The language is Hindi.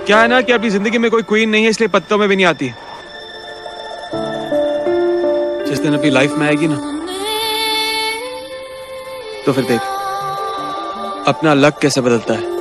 क्या है ना कि अपनी जिंदगी में कोई क्वीन नहीं है, इसलिए पत्तों में भी नहीं आती। जिस दिन अपनी लाइफ में आएगी ना, तो फिर देख अपना लक कैसे बदलता है।